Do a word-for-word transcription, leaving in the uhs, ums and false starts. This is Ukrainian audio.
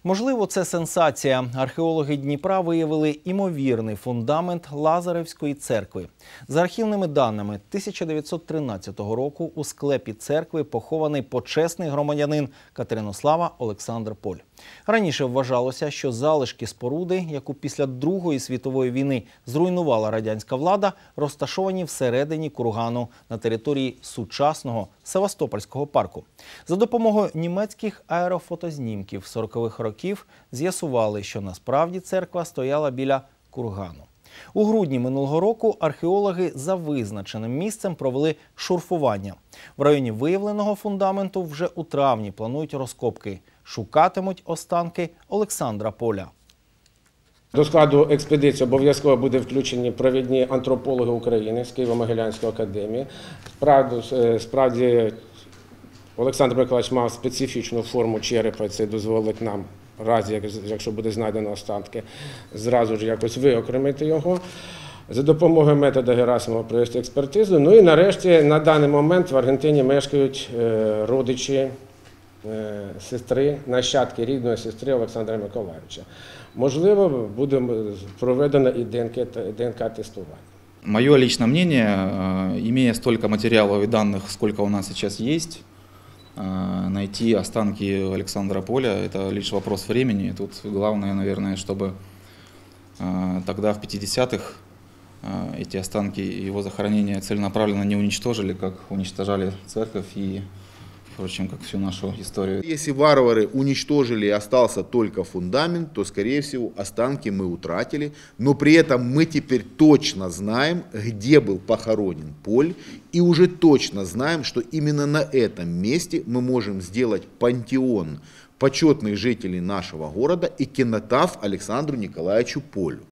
Можливо, це сенсація. Археологи Дніпра виявили імовірний фундамент Лазаревської церкви. За архівними даними, тисяча дев'ятсот тринадцятого року у склепі церкви похований почесний громадянин Катеринослава Олександр Поль. Раніше вважалося, що залишки споруди, яку після Другої світової війни зруйнувала радянська влада, розташовані всередині кургану на території сучасного Севастопольського парку. За допомогою німецьких аерофотознімків сорокових років з'ясували, що насправді церква стояла біля кургану. У грудні минулого року археологи за визначеним місцем провели шурфування. В районі виявленого фундаменту вже у травні планують розкопки. Шукатимуть останки Олександра Поля. До складу експедиції обов'язково буде включені провідні антропологи України з Києво-Могилянської академії. Справді, справді Олександр Миколаївич мав специфічну форму черепа, це дозволить нам, в разі, якщо буде знайдено останки, зразу ж якось виокремити його. За допомогою методу Герасимова провести експертизу. Ну і нарешті на даний момент в Аргентині мешкають родичі сестри, нащадки рідної сестри Олександра Миколаївича. Можливо, буде проведено і ДНК-тестування. Мое личное мнение, имея столько материалов и данных, сколько у нас сейчас есть, найти останки Александра Поля – это лишь вопрос времени. Тут главное, наверное, чтобы тогда в пятидесятых эти останки его захоронения целенаправленно не уничтожили, как уничтожали церковь и, впрочем, как всю нашу историю. Если варвары уничтожили и остался только фундамент, то, скорее всего, останки мы утратили. Но при этом мы теперь точно знаем, где был похоронен Поль. И уже точно знаем, что именно на этом месте мы можем сделать пантеон почетных жителей нашего города и кинотаф Александру Николаевичу Полю.